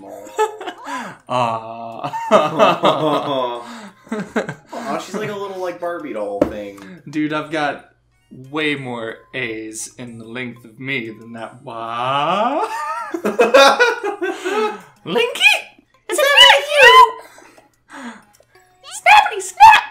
small. Oh, she's like a little like Barbie doll thing. dude, I've got way more A's in the length of me than that. What? Linky? Is that you? Snappity snap!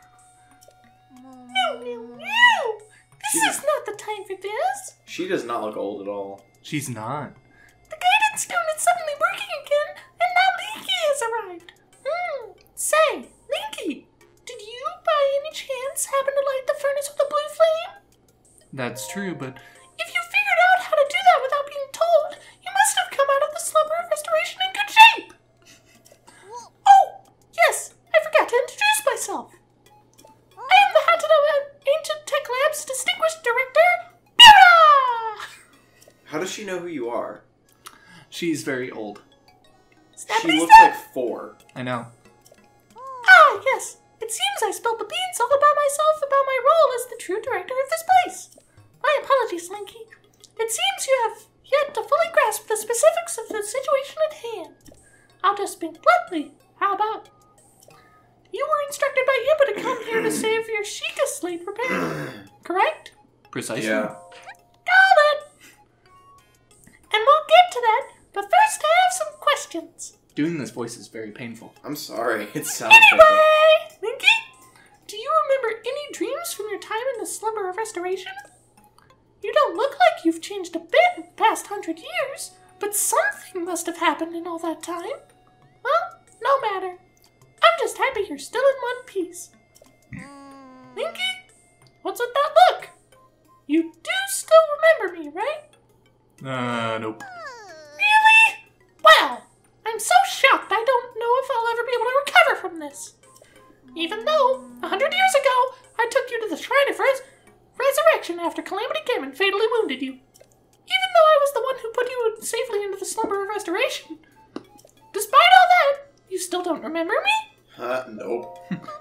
No, no, no! This is not the time for this. She does not look old at all. She's not. The guidance stone is suddenly working again, and now Linky has arrived. Say, Linky, did you by any chance happen to light the furnace with a blue flame? That's true, but If you figured out how to do that without being told, you must have come out of the slumber of restoration in good shape. Oh, yes, I forgot to introduce myself. I am the Haunted of Ancient Tech Lab's distinguished director, Purah! How does she know who you are? she's very old. She looks like 4. I know. Ah, yes. It seems I spilled the beans all about myself about my role as the true director of this place. My apologies, Linky. It seems you have yet to fully grasp the specifics of the situation at hand. I'll just speak bluntly. How about? You were instructed by Yippa to come here to save your Sheikah slate repair, correct? Precisely. Yeah. Got it! And we'll get to that, but first I have some questions. Doing this voice is very painful. I'm sorry. It sounds Anyway, Linky, do you remember any dreams from your time in the slumber of restoration? You don't look like you've changed a bit in the past 100 years, but something must have happened in all that time. Well, no matter. I'm just happy you're still in one piece. Linky, what's with that look? You do still remember me, right? Nope. Really? Well, I'm so shocked I don't know if I'll ever be able to recover from this. Even though, 100 years ago, I took you to the Shrine of Resurrection after Calamity came and fatally wounded you. Even though I was the one who put you safely into the slumber of restoration. Despite all that, you still don't remember me? Nope.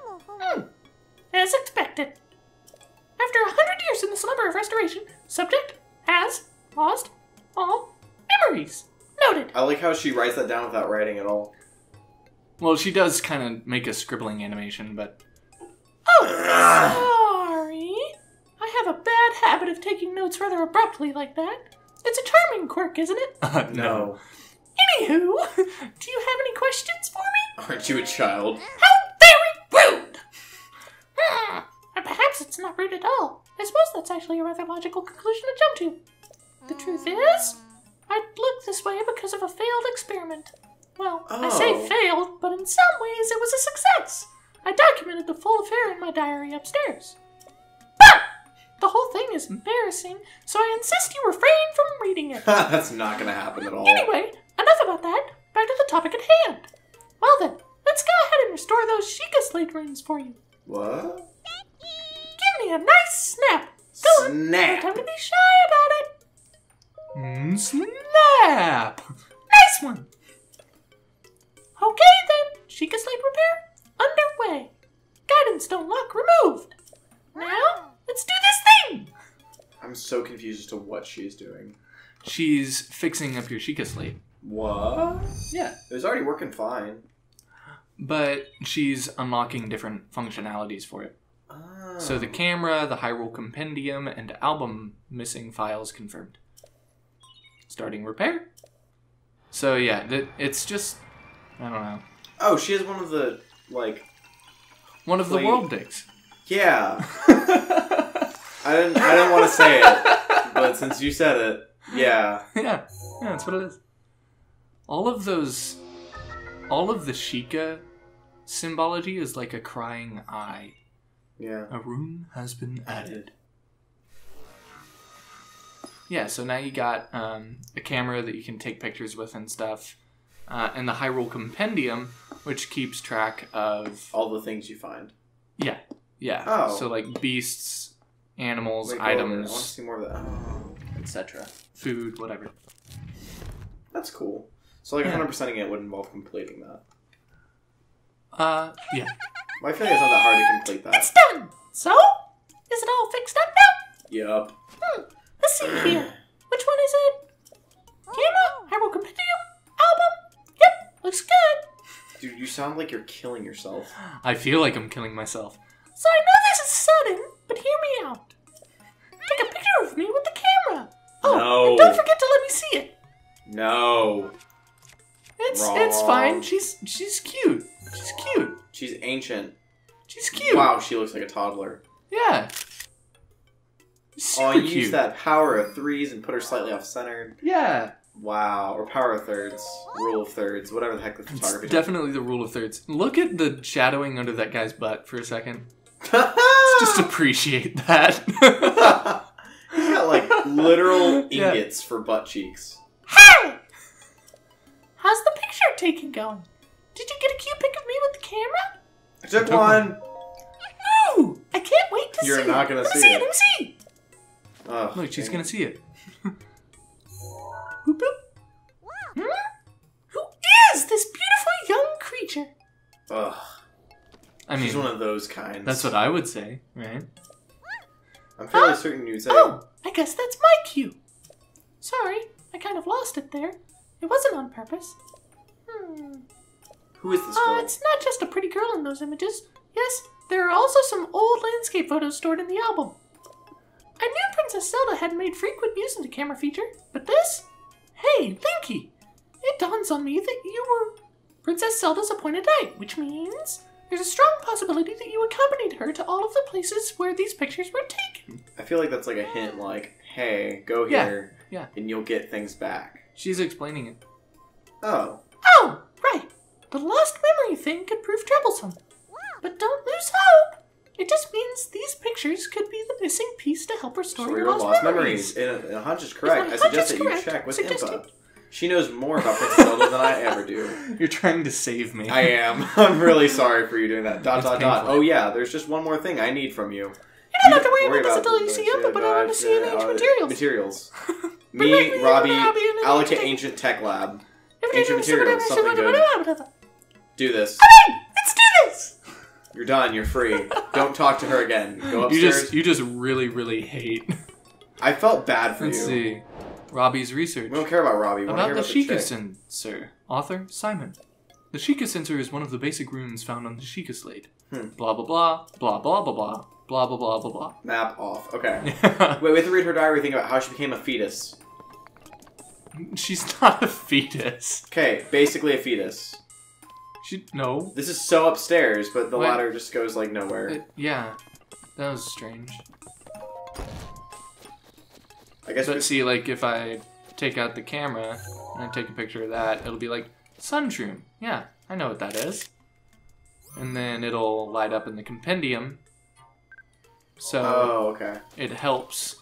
As expected. After 100 years in the slumber of restoration, subject has lost all memories. Noted. I like how she writes that down without writing at all. Well, she does kind of make a scribbling animation, but... Oh, sorry. I have a bad habit of taking notes rather abruptly like that. It's a charming quirk, isn't it? No. Anywho, do you have any questions for me? Aren't you a child? How very rude! And perhaps it's not rude at all. I suppose that's actually a rather logical conclusion to jump to. The truth is, I look this way because of a failed experiment. Well, I say failed, but in some ways it was a success. I documented the full affair in my diary upstairs. But the whole thing is embarrassing, so I insist you refrain from reading it. That's not gonna happen at all. Anyway, enough about that. Back to the topic at hand. Well then, let's go ahead and restore those Sheikah slate runes for you. What? Give me a nice snap. Go on. Snap. No time to be shy about it. Snap! Nice one. Okay then, Sheikah slate repair underway. Guidance stone lock removed. Now, let's do this thing. I'm so confused as to what she's doing. She's fixing up your Sheikah slate. What? Yeah. It was already working fine. But she's unlocking different functionalities for it. Oh. So the camera, the Hyrule Compendium, and album missing files confirmed. Starting repair. So yeah, it's just, I don't know. Oh, she has one of the, like... One of the world digs. Yeah. I didn't want to say it, but since you said it, yeah. Yeah, that's what it is. All of the Sheikah symbology is like a crying eye. Yeah. A rune has been added. Yeah, so now you got a camera that you can take pictures with and stuff. And the Hyrule Compendium, which keeps track of... all the things you find. Yeah, yeah. Oh. So like beasts, animals, Wait, go over. I want to items, see more of that. Oh. etc. Food, whatever. That's cool. So like Yeah. 100%ing it would involve completing that. Yeah. I feel like it's not that hard to complete that. It's done. So, is it all fixed up now? Yup. Let's see here. Which one is it? Camera, Hyrule Compendium, album. Yep, sound like you're killing yourself. I feel like I'm killing myself. So I know this is sudden, but hear me out. Take a picture of me with the camera. Oh, No. and don't forget to let me see it. No. It's fine. She's cute. She's cute. She's ancient. She's cute. Wow, she looks like a toddler. Yeah. Super cute. Use that power of threes and put her slightly off center. Yeah. Wow, or power of thirds, rule of thirds, whatever the heck the photography It's definitely the rule of thirds. Look at the shadowing under that guy's butt for a second. is. Just appreciate that. He's got like literal ingots for butt cheeks. Hey! How's the picture taking going? Did you get a cute pic of me with the camera? I took one. Ooh, I can't wait to see it. You're not gonna see it. Let me see. Oh, Look, she's gonna see it. Boop, boop. Who is this beautiful young creature? Ugh. I mean, She's one of those kinds. that's what I would say, right? I'm fairly certain you'd say. Oh, I guess that's my cue. Sorry, I kind of lost it there. It wasn't on purpose. Who is this girl? It's not just a pretty girl in those images. Yes, there are also some old landscape photos stored in the album. I knew Princess Zelda had made frequent use of the camera feature, but this? Hey, Linky! It dawns on me that you were Princess Zelda's appointed knight, which means there's a strong possibility that you accompanied her to all of the places where these pictures were taken. I feel like that's like a hint, like, hey, go here, yeah. and you'll get things back. She's explaining it. Oh. Oh, right. The lost memory thing could prove troublesome. But don't lose hope. It just means these pictures could be the missing piece to help restore your lost memories. And a hunch is correct. If my I hunch suggest is that you correct, check with suggest Impa. you- She knows more about Princess Zelda than I ever do. You're trying to save me. I am. I'm really sorry for you doing that. Dot, It's dot, dot. painful. Oh yeah, there's just one more thing I need from you. You don't have to worry about this until you see Impa, but I want to see an ancient materials. Materials. Bring back Me, Robbie, Robbie, and an allocate ancient- ancient tech lab. Ancient Ancient materials, something good. Do this. Let's do this! You're done. You're free. Don't talk to her again. Go upstairs. You just really, really hate. I felt bad for Let's you. see. Robbie's research. We don't care about Robbie. We want to About hear the about Sheikah the chick. sensor. Author, Simon. The Sheikah sensor is one of the basic runes found on the Sheikah slate. Blah, blah, blah, blah, blah, blah, blah, blah, blah, blah, blah, blah. Map off. Okay. Wait, we have to read her diary. Think about how she became a fetus. She's not a fetus. Okay, basically a fetus. No. This is so upstairs, but the Wait. ladder just goes like nowhere. Yeah. That was strange. I guess. But see, like, if I take out the camera and I take a picture of that, it'll be like, Sunshroom. Yeah, I know what that is. And then it'll light up in the compendium. So Oh, okay. it helps,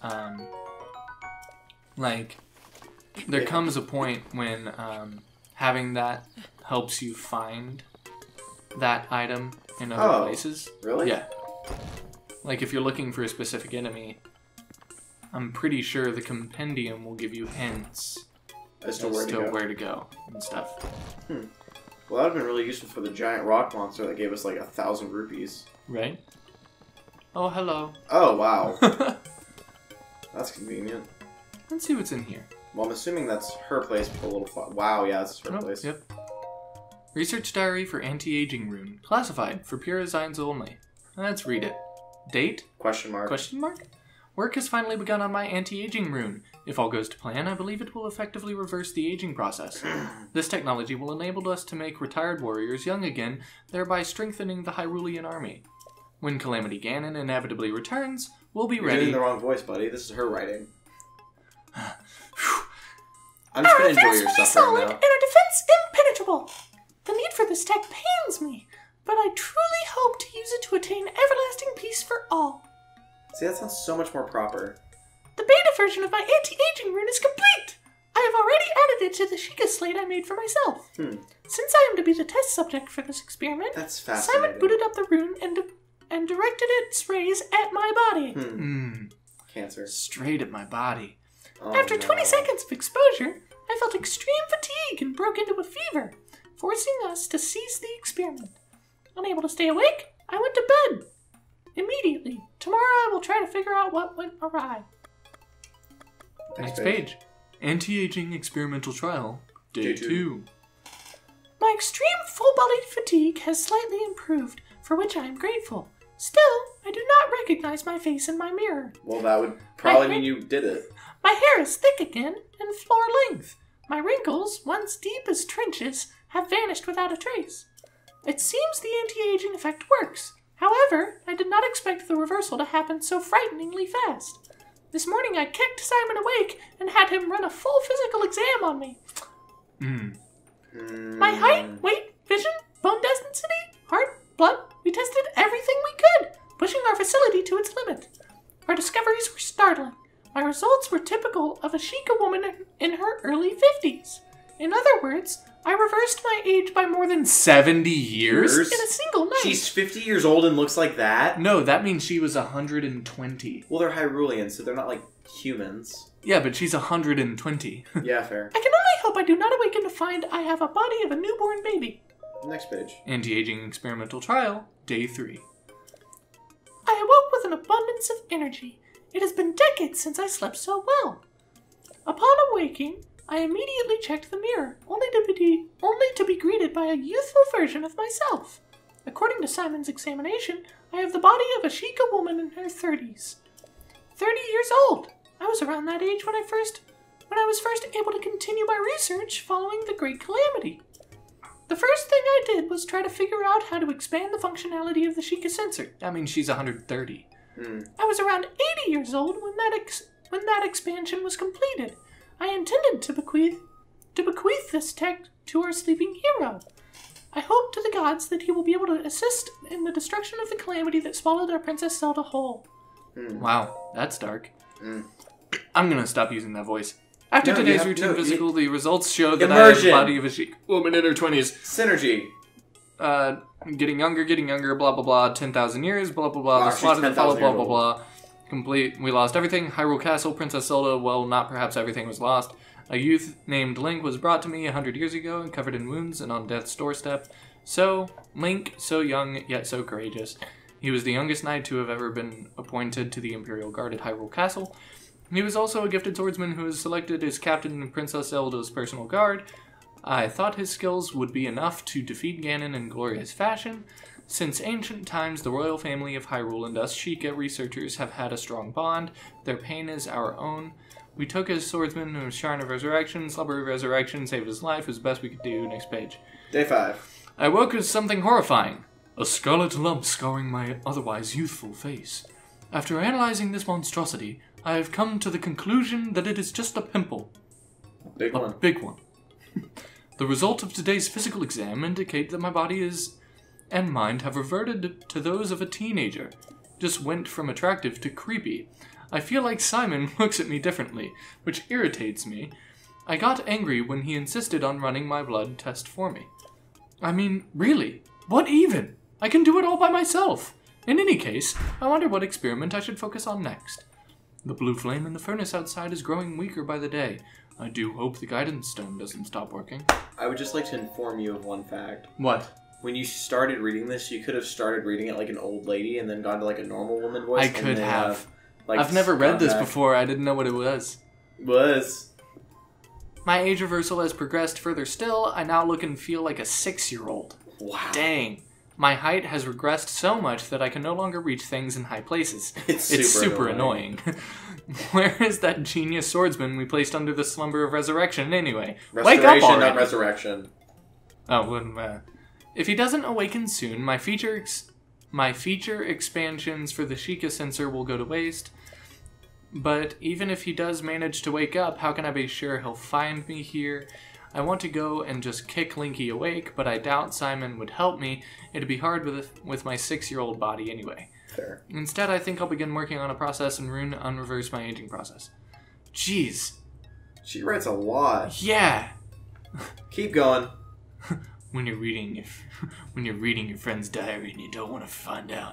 like, there comes a point when having that helps you find that item in other places. Really? Yeah. Like, if you're looking for a specific enemy, I'm pretty sure the compendium will give you hints As to where to go. to go and stuff. Well, that would have been really useful for the giant rock monster that gave us like 1,000 rupees. Right? Oh, hello. Oh, wow. That's convenient. Let's see what's in here. Well, I'm assuming that's her place, but a little far. Wow, yeah, that's her Oh, place. yep. Research diary for anti-aging rune. Classified for Purah Zines only. Let's read it. Date? Question mark. Question mark? Work has finally begun on my anti-aging rune. If all goes to plan, I believe it will effectively reverse the aging process. This technology will enable us to make retired warriors young again, thereby strengthening the Hyrulean army. When Calamity Ganon inevitably returns, we'll be You're ready. doing the wrong voice, buddy. This is her writing. I'm just gonna enjoy your Defense will be suffering solid now. and our defense impenetrable. The need for this tech pains me, but I truly hope to use it to attain everlasting peace for all. See, that sounds so much more proper. The beta version of my anti-aging rune is complete. I have already added it to the Sheikah slate I made for myself. Since I am to be the test subject for this experiment, That's fascinating. Simon booted up the rune and directed its rays at my body. Cancer. Straight at my body. Oh, After no. 20 seconds of exposure, I felt extreme fatigue and broke into a fever, forcing us to cease the experiment. Unable to stay awake, I went to bed. Immediately. Tomorrow I will try to figure out what went awry. Next page. Anti-aging experimental trial. Day Day 2. My extreme full-bodied fatigue has slightly improved, for which I am grateful. Still, I do not recognize my face in my mirror. Well, that would probably mean you did it. My hair is thick again and floor length. My wrinkles, once deep as trenches, have vanished without a trace. It seems the anti-aging effect works. However, I did not expect the reversal to happen so frighteningly fast. This morning I kicked Simon awake and had him run a full physical exam on me. My height, weight, vision, bone density, heart, blood, we tested everything we could, pushing our facility to its limit. Our discoveries were startling. My results were typical of a Sheikah woman in her early 50s. In other words, I reversed my age by more than 70 years? in a single night. She's 50 years old and looks like that? No, that means she was 120. Well, they're Hyruleans, so they're not like humans. Yeah, but she's 120. Yeah, fair. I can only hope I do not awaken to find I have a body of a newborn baby. Next page. Anti-aging experimental trial, day 3. I awoke with an abundance of energy. It has been decades since I slept so well. Upon awaking, I immediately checked the mirror, only to be greeted by a youthful version of myself. According to Simon's examination, I have the body of a Sheikah woman in her 30s. 30 years old. I was around that age when I was first able to continue my research following the Great Calamity. The first thing I did was try to figure out how to expand the functionality of the Sheikah sensor. That means she's 130. I was around 80 years old when that expansion was completed. I intended to bequeath this tech to our sleeping hero. I hope to the gods that he will be able to assist in the destruction of the calamity that swallowed our Princess Zelda whole. Wow, that's dark. I'm gonna stop using that voice. After today's routine physical, the results show that I have the body of a Sheikah woman in her 20s. Synergy. Getting younger, blah, blah, blah, 10,000 years, blah, blah, blah, the slot is follow, blah, blah, blah. Complete, we lost everything. Hyrule Castle, Princess Zelda, well, not perhaps everything was lost. A youth named Link was brought to me 100 years ago and covered in wounds and on death's doorstep. So, Link, so young, yet so courageous. He was the youngest knight to have ever been appointed to the Imperial Guard at Hyrule Castle. He was also a gifted swordsman who was selected as captain in Princess Zelda's personal guard. I thought his skills would be enough to defeat Ganon in glorious fashion. Since ancient times, the royal family of Hyrule and us Sheikah researchers have had a strong bond. Their pain is our own. We took his swordsman to Shrine of Resurrection, Slumber of Resurrection, saved his life as best we could do. Next page. Day 5. I woke with something horrifying. A scarlet lump scarring my otherwise youthful face. After analyzing this monstrosity, I have come to the conclusion that it is just a pimple. Big one. A big one. The result of today's physical exam indicate that my body and mind have reverted to those of a teenager. Just went from attractive to creepy. I feel like Simon looks at me differently, which irritates me. I got angry when he insisted on running my blood test for me. I mean, really? What even? I can do it all by myself. In any case, I wonder what experiment I should focus on next. The blue flame in the furnace outside is growing weaker by the day. I do hope the guidance stone doesn't stop working. I would just like to inform you of one fact. What? When you started reading this, you could have started reading it like an old lady and then gone to like a normal woman voice. I could have. Like, I've never read this before. I didn't know what it was. My age reversal has progressed further still. I now look and feel like a 6-year-old. Wow. Dang. My height has regressed so much that I can no longer reach things in high places. It's super annoying. Where is that genius swordsman we placed under the Slumber of Resurrection anyway? Wake up already! Not resurrection. Oh, well, if he doesn't awaken soon, my feature expansions for the Sheikah sensor will go to waste. But even if he does manage to wake up, how can I be sure he'll find me here? I want to go and just kick Linky awake, but I doubt Simon would help me. It'd be hard with my 6-year-old body anyway. Fair. Instead, I think I'll begin working on a process and rune unreverse my aging process. Jeez. She writes a lot. Yeah. Keep going. When you're reading your friend's diary and you don't want to find out.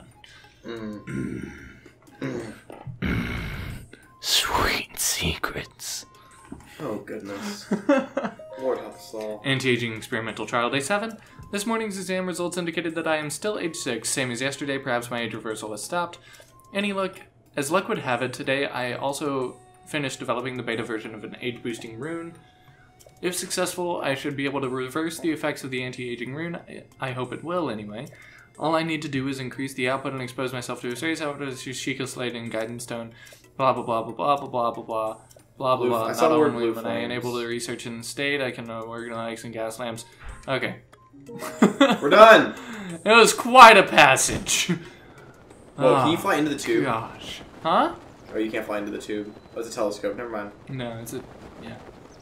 Sweet secrets. Oh, goodness. Lord help us all. Anti-aging experimental trial day 7. This morning's exam results indicated that I am still age 6, same as yesterday. Perhaps my age reversal has stopped. As luck would have it, today I also finished developing the beta version of an age-boosting rune. If successful, I should be able to reverse the effects of the anti-aging rune. I hope it will, anyway. All I need to do is increase the output and expose myself to a series of outputs, Sheikah Slate and Guidance Stone, blah blah blah blah blah blah blah blah blah blah blah blah. Not only when I enable the research in state, I can organize and gas lamps. Okay. We're done! It was quite a passage. Whoa, can you fly into the tube? Gosh. Huh? Oh, you can't fly into the tube. Oh, it's a telescope. Never mind. No, it's a... yeah.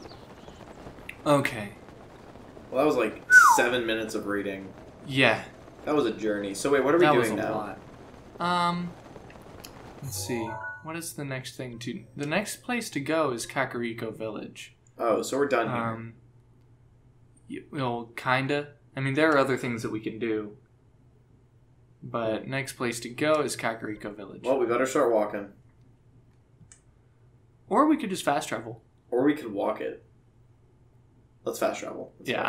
Okay. Well, that was like 7 minutes of reading. Yeah. That was a journey. So wait, what are we doing now? That was a lot. Let's see. What is the next thing to... The next place to go is Kakariko Village. Oh, so we're done here. Well, kinda. I mean, there are other things that we can do. But next place to go is Kakariko Village. Well, we better start walking. Or we could just fast travel. Or we could walk it. Let's fast travel. Yeah.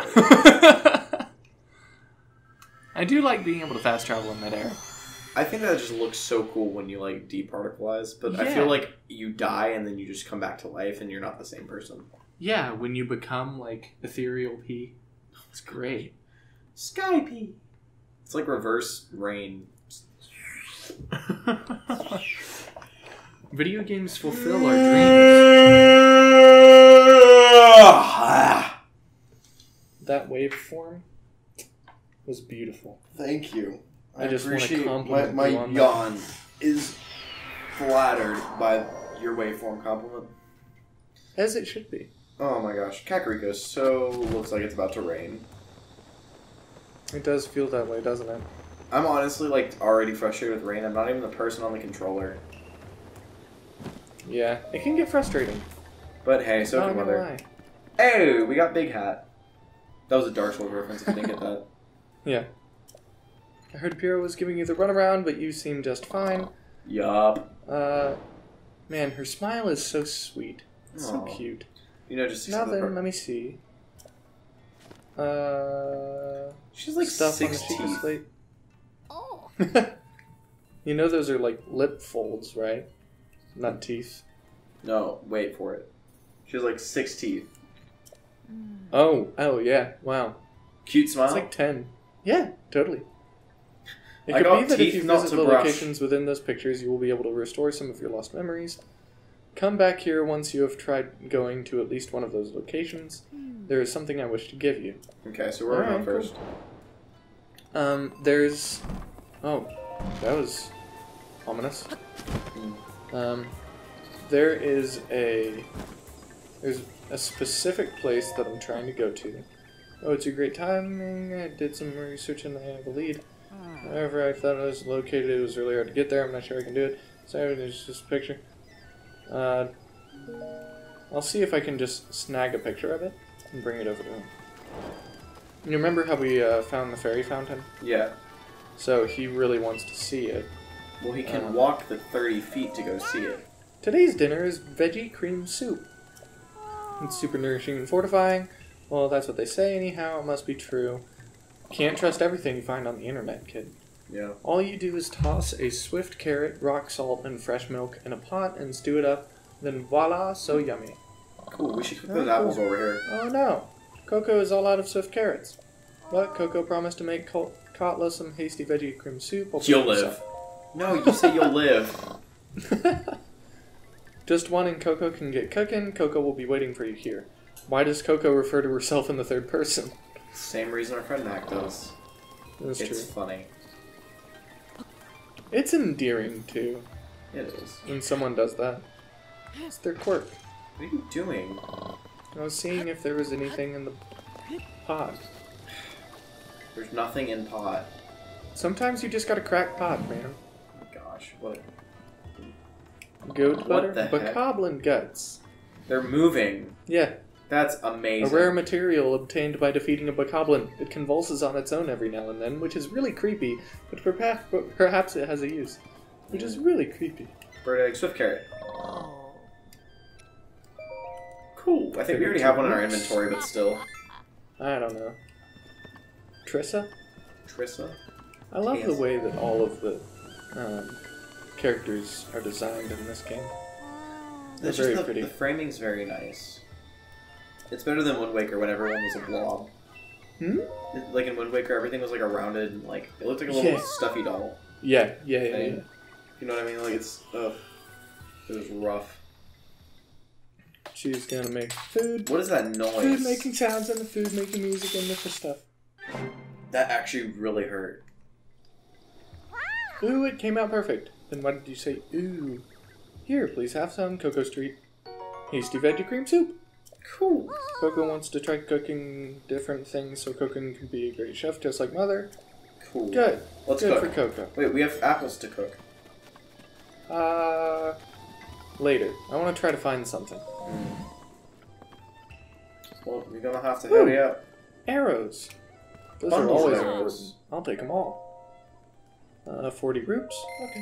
I do like being able to fast travel in midair. I think that just looks so cool when you, like, departicleize. But Yeah. I feel like you die and then you just come back to life and you're not the same person. Yeah, when you become, like, ethereal pea. It's great. Sky pea. It's like reverse rain. Video games fulfill our dreams. That waveform was beautiful. Thank you. I just want to appreciate compliment my you on yawn is flattered by your waveform compliment. As it should be. Oh my gosh, Kakariko so looks like it's about to rain. It does feel that way, doesn't it? I'm honestly like already frustrated with rain. I'm not even the person on the controller. Yeah, it can get frustrating. But hey, so Not can gonna weather. lie. Hey, we got Big Hat. That was a Dark Souls reference if you didn't get that. Yeah. I heard Purah was giving you the runaround, but you seem just fine. Yup. Man, her smile is so sweet. It's so Aw. cute. You know, just Now then, let me see. she's like stuff 6 on the Sheikah teeth. Slate. Oh. You know those are like lip folds, right? Not teeth. No, wait for it. She has like 6 teeth. Oh yeah. Wow. Cute smile. It's like 10. Yeah, totally. It I could got be that teeth if you not visit to the brush. locations within those pictures, you will be able to restore some of your lost memories. Come back here once you have tried going to at least one of those locations. There is something I wish to give you. Okay, so where are we going Alright, first? There's... Oh, that was ominous. There's a specific place that I'm trying to go to. Oh, it's a great timing. I did some research and I have a lead. However, I thought it was located. It was really hard to get there. I'm not sure I can do it. So there's just a picture. I'll see if I can just snag a picture of it and bring it over to him. You remember how we found the fairy fountain? Yeah. So he really wants to see it. Well, he can walk the 30 feet to go see it. Today's dinner is veggie cream soup. It's super nourishing and fortifying. Well, that's what they say anyhow. It must be true. Can't trust everything you find on the internet, kid. Yeah. All you do is toss a swift carrot, rock salt, and fresh milk in a pot and stew it up. Then voila, so yummy. Cool, we should cook those apples over here. Oh no. Coco is all out of swift carrots. But Coco promised to make Kotla some hasty veggie cream soup. You'll live. No, you say you'll live. Just one and Coco can get cooking. Coco will be waiting for you here. Why does Coco refer to herself in the third person? Same reason our friend Mac does. That's It's true. funny. It's endearing, too, It is. when someone does that. It's their quirk. What are you doing? I was seeing if there was anything in the pod. There's nothing in pot. Sometimes you just gotta crack pod, man. Oh my gosh, what? Goat What butter? the heck? Bokoblin guts. They're moving. Yeah, That's a amazing. rare material obtained by defeating a bokoblin. It convulses on its own every now and then, which is really creepy, but perhaps it has a use. Which is really creepy. Bird egg, swift carrot. Cool. I think we already have one in our inventory, but still. I don't know. Trissa? Trissa? I love the Yes. way that all of the characters are designed in this game. They're It's very just pretty. the framing's very nice. It's better than Wind Waker when everyone was a blob. Hmm? Like in Wind Waker, everything was like a rounded, and like it looked like a little stuffy doll. Yeah. You know what I mean? Like it's, it was rough. She's gonna make food. What is that noise? Food making sounds and the food making music and different stuff. That actually really hurt. Ooh, it came out perfect. Then why did you say ooh? Here, please have some Cocoa Street hasty veggie cream soup. Cool. Coco wants to try cooking different things so Coco can be a great chef just like Mother. Cool. Good. Let's Good cook. for Coco. Wait, we have apples to cook. Later. I want to try to find something. Well, you're gonna have to hurry up. Arrows. Those Bundles are always of important. arrows. I'll take them all. 40 groups. Okay.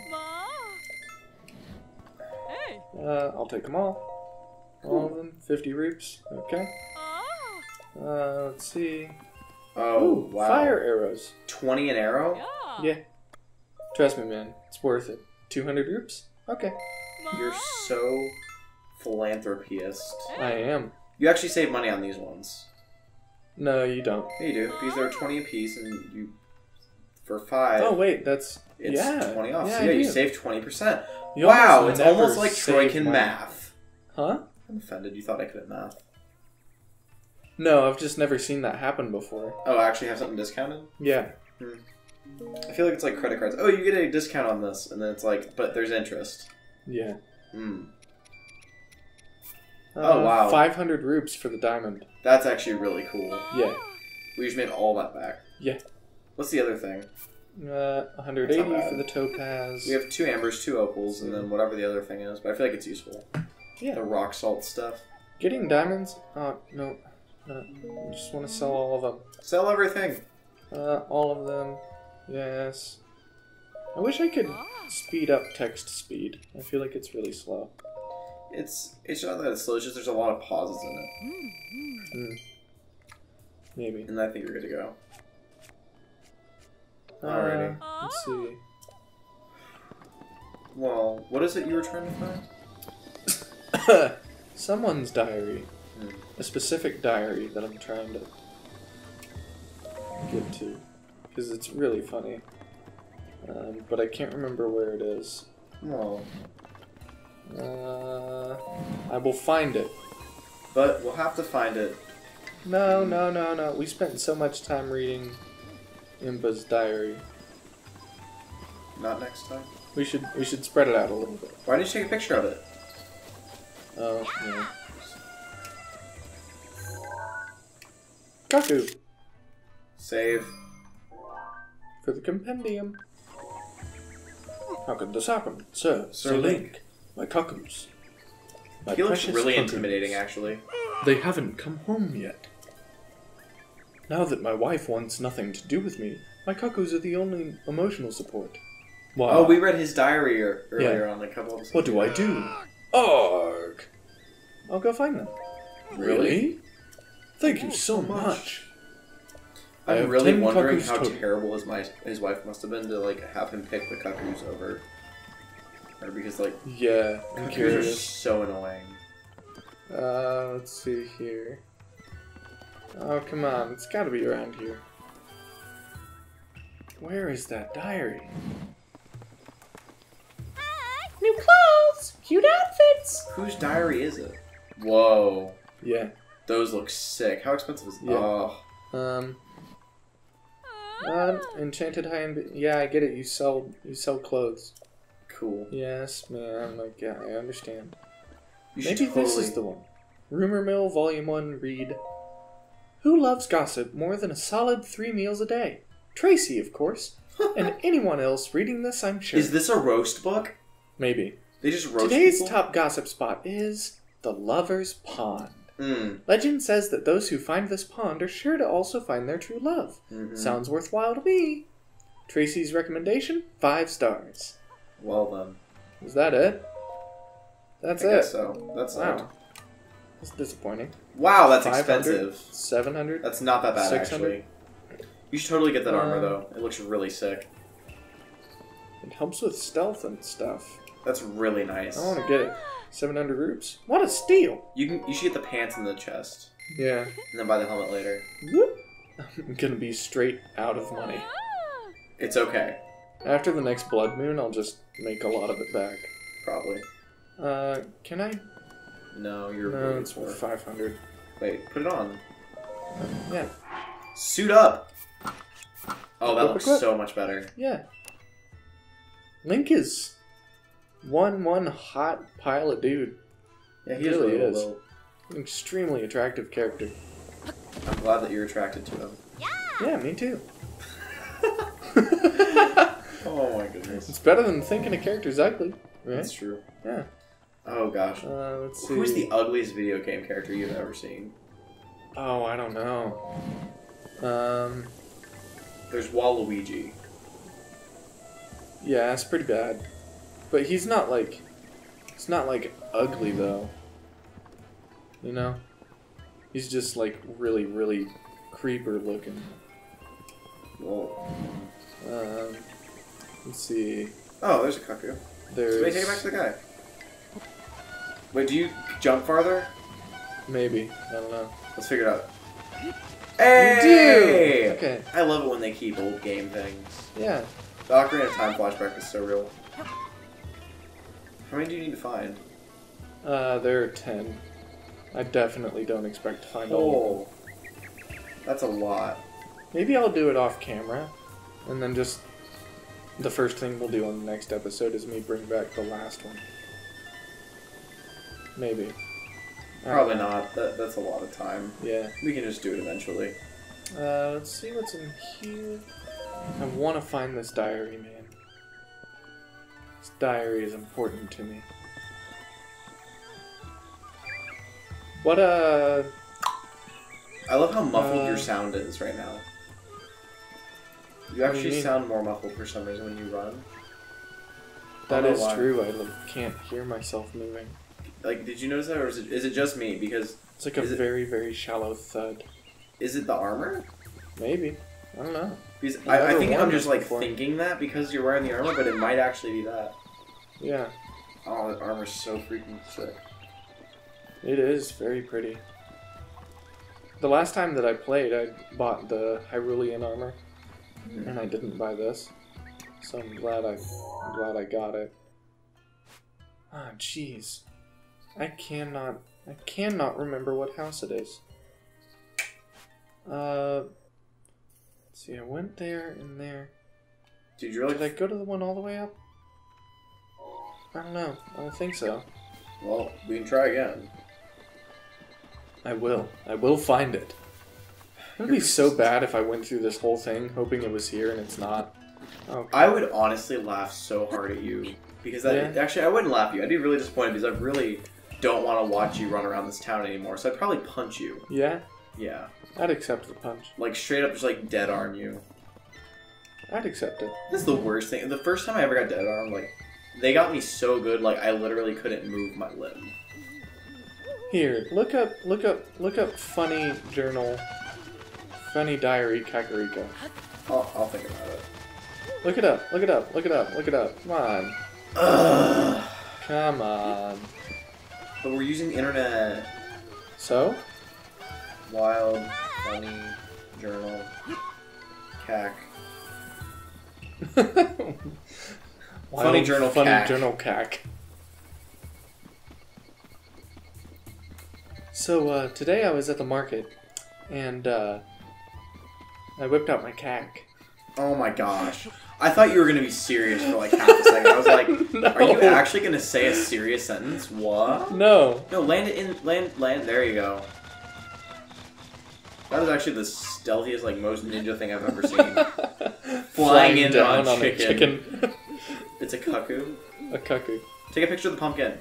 I'll take them all. All of them. 50 roops. Okay. Let's see. Oh, Ooh, wow. fire arrows. 20 an arrow? Yeah. Trust me, man. It's worth it. 200 roops? Okay. You're so philanthropist. I am. You actually save money on these ones. No, you don't. Yeah, you do. Because they're 20 a piece, and you... For 5... Oh, wait. That's... It's yeah. 20 off. Yeah, so yeah, you do. save 20%. You Wow, almost it's never almost like Troy save can money. math. Huh? I'm offended. You thought I could at math. No, I've just never seen that happen before. Oh, I actually have something discounted? Yeah. I feel like it's like credit cards. Oh, you get a discount on this, and then it's like, but there's interest. Yeah. Oh, wow. 500 roops for the diamond. That's actually really cool. Yeah. We just made all that back. Yeah. What's the other thing? 180 That's not bad. for the topaz. We have 2 ambers, 2 opals, and then whatever the other thing is. But I feel like it's useful. Yeah. The rock salt stuff. Getting diamonds? Oh, no. I just want to sell all of them. Sell everything. All of them. Yes. I wish I could speed up text speed. I feel like it's really slow. It's not that it's slow, it's just there's a lot of pauses in it. Maybe. And I think you're good to go. Alrighty. Let's see. Well, what is it you were trying to find? Someone's diary. A specific diary that I'm trying to get to. Because it's really funny. But I can't remember where it is. Well, I will find it. but we'll have to find it. No. We spent so much time reading Imba's diary. Not next time. We should spread it out a little bit. Why didn't you take a picture of it? Oh, yeah. Cuckoo Save. for the compendium. How could this happen, sir? Sir Link. My cuckoos. My He looks precious really cuckoos. intimidating, actually. They haven't come home yet. Now that my wife wants nothing to do with me, my cuckoos are the only emotional support. Why? Oh, we read his diary earlier on a couple episodes. What do I do? Arg! I'll go find them. Really? Thank you so much. I I'm have really 10 wondering cuckoos how total. terrible his wife must have been to like have him pick the cuckoos over her, because like Yeah, I'm cuckoos are curious. so annoying. Let's see here. Oh, come on. It's gotta be around here. Where is that diary? New clothes! Cute outfits! Whose diary is it? Whoa, Yeah. those look sick. How expensive is? Yeah. Oh, Enchanted high end. Yeah, I get it. You sell clothes. cool. Yes, man. Like, yeah, I understand. You should Maybe this totally- is the one. Rumor Mill, Volume 1, read. Who loves gossip more than a solid 3 meals a day? Tracy, of course. And anyone else reading this, I'm sure. Is this a roast book? Maybe. They just roast Today's people? top gossip spot is the Lover's Pond. Mm. Legend says that those who find this pond are sure to also find their true love. Mhm. Sounds worthwhile to me. Tracy's recommendation, 5 stars. Well then, Is that it? That's I it. guess so. That's Wow. it. That's disappointing. Wow, that's 500? expensive. 700? That's not that bad 600? actually. You should totally get that armor though. It looks really sick. It helps with stealth and stuff. That's really nice. I want to get it. 700 roops. What a steal! You should get the pants and the chest. Yeah. And then buy the helmet later. I'm gonna be straight out of money. It's okay. After the next blood moon, I'll just make a lot of it back. Probably. Can I? No, you're No, it's 500. Wait, put it on. Yeah. Suit up! Oh, that Equip, looks equip. so much better. Yeah. Link is one hot pile of dude. Yeah, He really is. Low. An extremely attractive character. I'm glad that you're attracted to him. Yeah, me too. Oh my goodness. It's better than thinking a character's ugly, right? That's true. Yeah. Oh gosh. Let's see. Who's the ugliest video game character you've ever seen? Oh, I don't know. There's Waluigi. Yeah, it's pretty bad. But he's not like... It's not like ugly, though. You know? He's just like really, really creeper looking. Well, Let's see. oh, there's a cucco. There's... Wait, take it back to the guy. Wait, do you jump farther? Maybe. I don't know. Let's figure it out. Hey! You do! Okay. I love it when they keep old game things. Yeah. The Ocarina of Time flashback is so real. How many do you need to find? There are 10. I definitely don't expect to find all of them. That's a lot. Maybe I'll do it off camera, and then just the first thing we'll do on the next episode is me bring back the last one. Maybe. Probably not. That's a lot of time. Yeah. We can just do it eventually. Let's see what's in here. I want to find this diary, man. This diary is important to me. What, I love how muffled your sound is right now. You What do you actually mean? sound more muffled for some reason when you run. That I don't is know why. true. I can't hear myself moving. Like, did you notice that, or is it just me? Because It's like a very, very shallow thud. is it the armor? Maybe. I don't know. Because I've I never think worn I'm just this like before. thinking that because you're wearing the armor, but it might actually be that. Yeah. Oh, that armor's so freaking sick. It is very pretty. The last time that I played, I bought the Hyrulean armor, and I didn't buy this, so I'm glad I got it. Ah, jeez, I cannot remember what house it is. Let's see, I went there and there. Dude, you're like. Did I go to the one all the way up? I don't know. I don't think so. Well, we can try again. I will. I will find it. It would be so bad if I went through this whole thing hoping it was here and it's not. Okay. I would honestly laugh so hard at you because that actually I wouldn't laugh at you. I'd be really disappointed because I really don't want to watch you run around this town anymore. So I'd probably punch you. Yeah? Yeah. I'd accept the punch. Like straight up, just like dead arm you. I'd accept it. This is the worst thing. The first time I ever got dead arm, like they got me so good, like I literally couldn't move my limb. Here, look up funny journal, funny diary Kakariko. I'll think about it. Look it up. Look it up. Look it up. Look it up. Come on. Ugh. Come on. But we're using the internet. So? Wild, funny, journal, cack. Funny journal Funny cack. journal cack. So, today I was at the market, and, I whipped out my cack. Oh my gosh. I thought you were going to be serious for like half a second. I was like, No. are you actually going to say a serious sentence? What? No. No, land it in, land, there you go. That was actually the stealthiest, like, most ninja thing I've ever seen. Flying in down on a chicken. chicken. It's a cuckoo. A cuckoo. Take a picture of the pumpkin.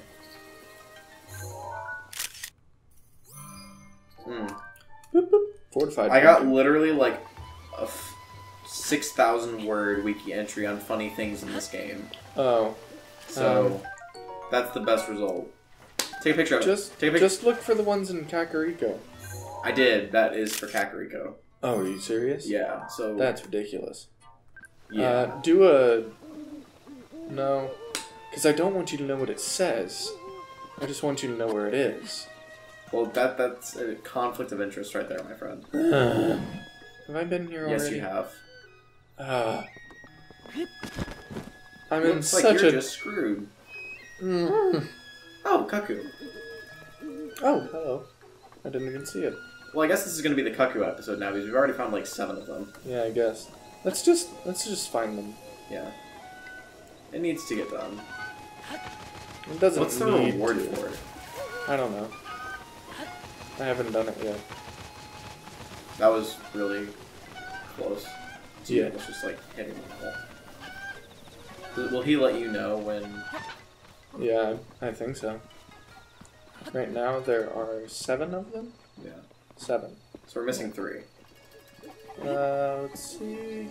Boop, boop. Fortified. I got pumpkin. literally like a 6,000 word wiki entry on funny things in this game. Oh. So, that's the best result. Take a picture of it. Take a picture. Just look for the ones in Kakariko. I did. That is for Kakariko. Oh, are you serious? Yeah, so... That's ridiculous. Yeah. Do a... No. Because I don't want you to know what it says. I just want you to know where it is. Well, that's a conflict of interest right there, my friend. Have I been here already? Yes, you have. I'm in Looks such like you're a... just screwed. Mm. Oh, cuckoo. Oh, hello. I didn't even see it. Well, I guess this is going to be the cuckoo episode now because we've already found like 7 of them. Yeah, I guess. Let's just find them. Yeah. It needs to get done. It doesn't What's the need reward to. for it? I don't know. I haven't done it yet. That was really close. So yeah. It's just like hitting the wall. Will he let you know when... Yeah, I think so. Right now there are 7 of them? Yeah. 7. So we're missing 3. Let's see.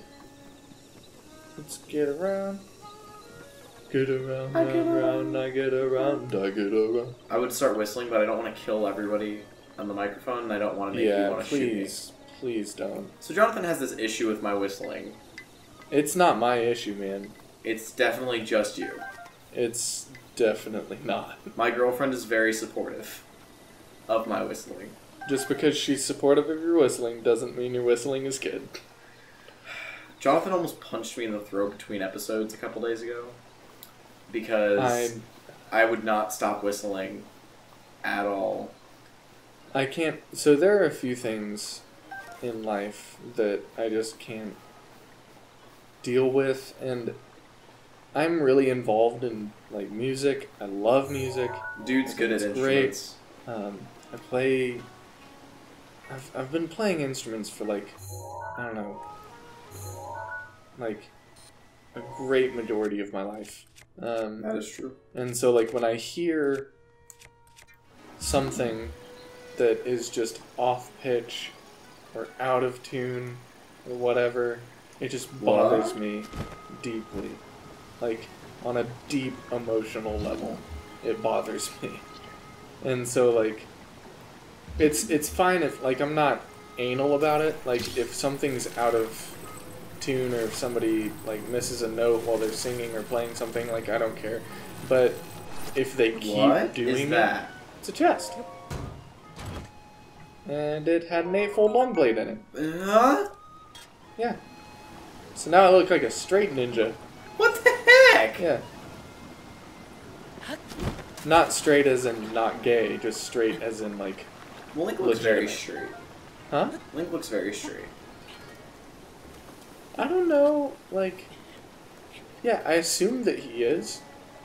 Let's get around. Get around, I get around, I get around, I get around. I would start whistling, but I don't want to kill everybody on the microphone, and I don't want to make you want to shoot me. Please don't. So Jonathan has this issue with my whistling. It's not my issue, man. It's definitely just you. It's definitely not. My girlfriend is very supportive of my whistling. Just because she's supportive of your whistling doesn't mean your whistling is good. Jonathan almost punched me in the throat between episodes a couple days ago. Because I would not stop whistling at all. I can't... So there are a few things in life that I just can't deal with, and I'm really involved in like music. I love music. Dude's good at instruments. I play... I've been playing instruments for like, I don't know, like a great majority of my life. That is true. And so, like, when I hear something that is just off pitch or out of tune or whatever, it just bothers me deeply. Like, on a deep emotional level, it bothers me. And so, like, it's fine if, like, I'm not anal about it. Like, if something's out of tune or if somebody like misses a note while they're singing or playing something, like, I don't care. But if they keep doing that, it's a chest, and it had an 8-fold long blade in it. Yeah. So now I look like a straight ninja. What the heck? Yeah. Not straight as in not gay, just straight as in like. Well, Link looks very straight. Huh? Link looks very straight. I don't know, like... Yeah, I assume that he is.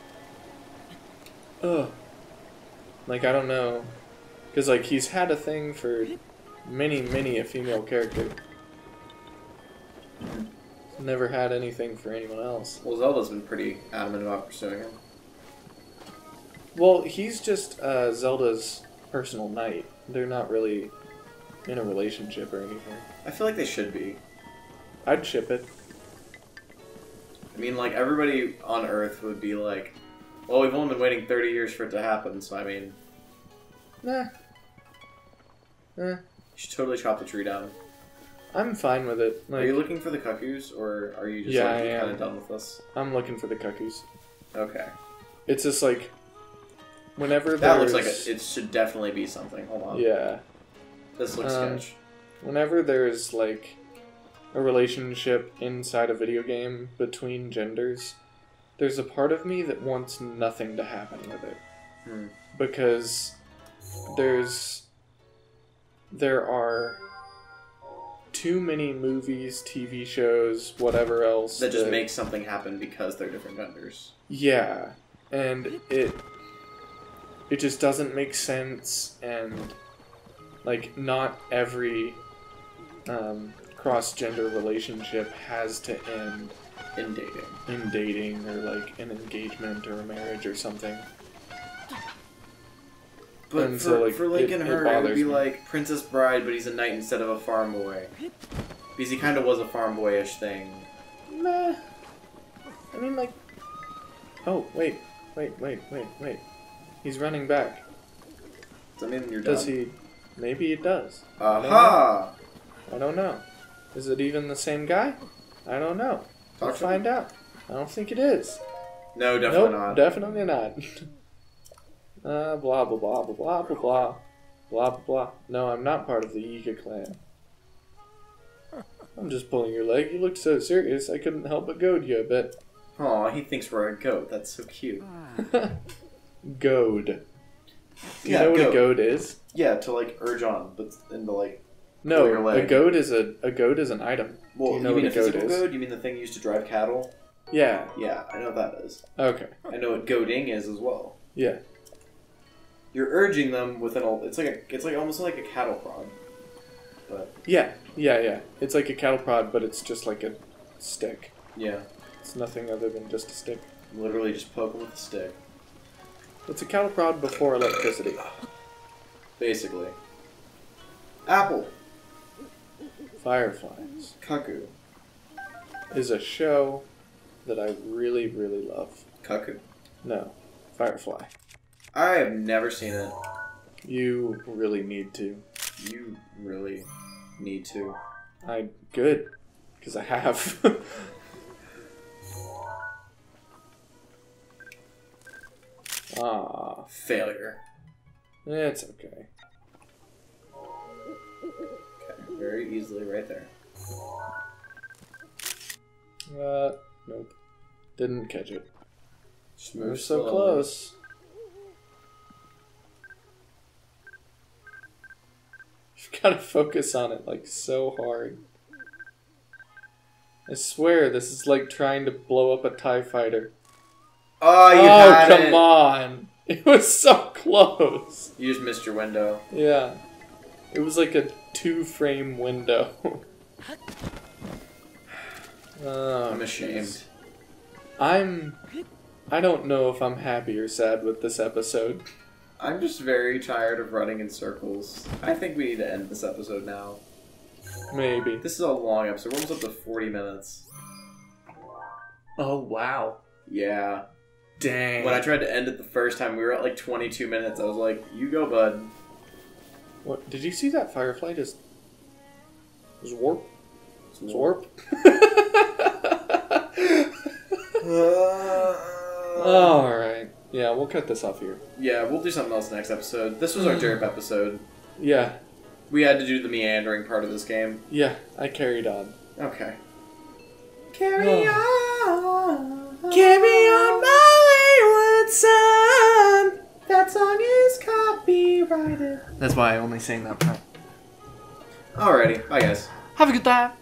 Ugh. Like, I don't know. Because, like, he's had a thing for many a female character. Never had anything for anyone else. Well, Zelda's been pretty adamant about pursuing him. Well, he's just Zelda's personal knight. They're not really in a relationship or anything. I feel like they should be. I'd ship it. I mean, like, everybody on Earth would be like, well, we've only been waiting 30 years for it to happen, so I mean... Nah. You should totally chop the tree down. I'm fine with it. Like, are you looking for the cuckoos, or are you just kind of done with this? I'm looking for the cuckoos. Okay. It's just like, whenever that looks like it should definitely be something. Hold on. Yeah. This looks sketch. Whenever there's like a relationship inside a video game between genders, there's a part of me that wants nothing to happen with it. Because there are too many movies, TV shows, whatever else that just make something happen because they're different genders. Yeah, and it just doesn't make sense, and like not every cross-gender relationship has to end in dating or like an engagement or a marriage or something. But and for Link and her, it would be like Princess Bride, but he's a knight instead of a farm boy. Because he kind of was a farm boyish thing. Nah. I mean, like... Oh, wait. He's running back. Does that mean you're done? Does he... Maybe it does. Aha! I don't know. Is it even the same guy? I don't know. We'll find out. I don't think it is. No, definitely not. Definitely not. Blah, blah, blah, blah, blah, blah, blah. Blah, blah, blah. No, I'm not part of the Yika clan. I'm just pulling your leg. You looked so serious, I couldn't help but goad you a bit. Aw, he thinks we're a goat. That's so cute. Goad. Do you know what a goad is? Yeah, to like urge on, but into like. No, a goad is an item. Well, do you know mean what a goad is? goad? You mean the thing used to drive cattle? Yeah. Yeah, I know what that is. Okay. I know what goading is as well. Yeah. You're urging them with it's like almost like a cattle prod. But yeah. It's like a cattle prod, but it's just like a stick. Yeah. It's nothing other than just a stick. Literally just poke them with a stick. It's a cattle prod before electricity. Basically. Apple. Fireflies. Cuckoo. Is a show that I really, really love. Cuckoo? No. Firefly. I have never seen it. You really need to. You really need to. Good. Because I have. Ah. Failure. It's okay. Okay, very easily right there. Nope. Didn't catch it. Just move so slowly. close. You've got to focus on it like so hard. I swear this is like trying to blow up a TIE fighter. Oh, you had it! Come on! It was so close. You just missed your window. Yeah. It was like a 2-frame window. Oh, I'm ashamed. I don't know if I'm happy or sad with this episode. I'm just very tired of running in circles. I think we need to end this episode now. Maybe. This is a long episode. We're almost up to 40 minutes. Oh, wow. Yeah. Dang. When I tried to end it the first time, we were at like 22 minutes. I was like, you go, bud. What? Did you see that firefly just warp? Warp? Alright. Yeah, we'll cut this off here. Yeah, we'll do something else next episode. This was our derp episode. Yeah. We had to do the meandering part of this game. Yeah, I carried on. Okay. Carry on. Carry on my wayward son. That song is copyrighted. That's why I only sang that part. Alrighty. Bye, guys. Have a good time.